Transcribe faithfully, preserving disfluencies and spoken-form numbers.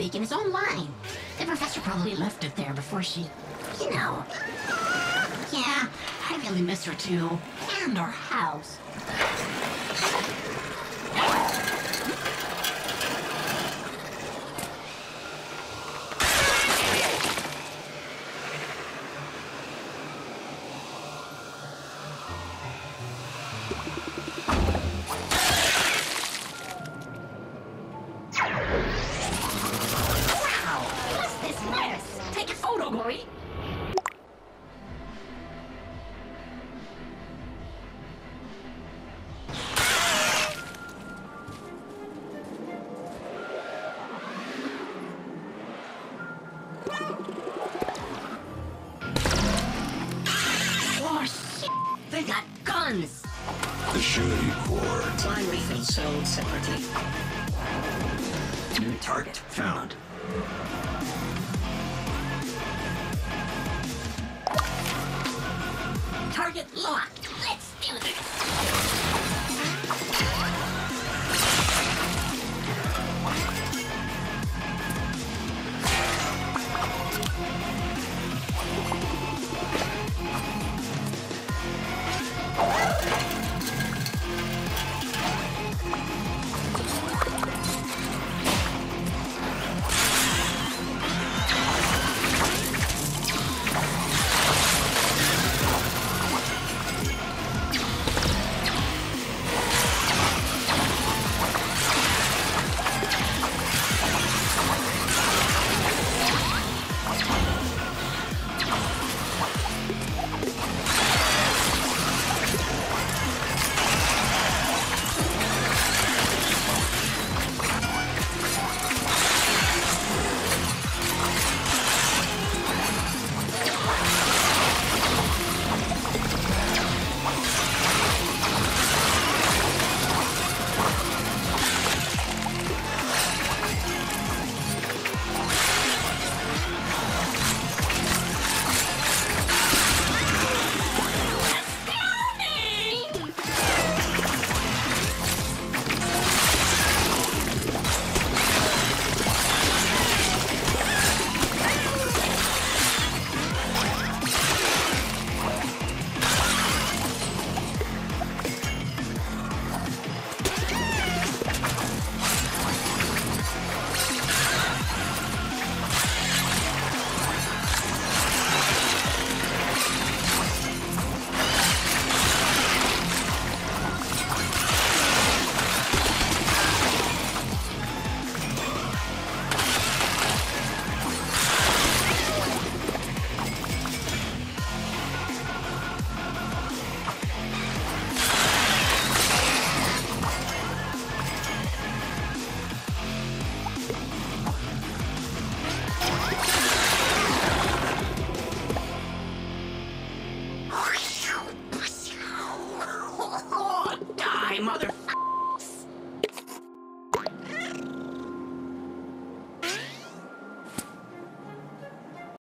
snake in his own line. The professor probably left it there before she, you know. Yeah, I really miss her too. And our house. Wow! What's this mess? Take a photo, Gori. Oh, shit! They got guns! The surety core. Line refill sold separately. New target found. Target locked!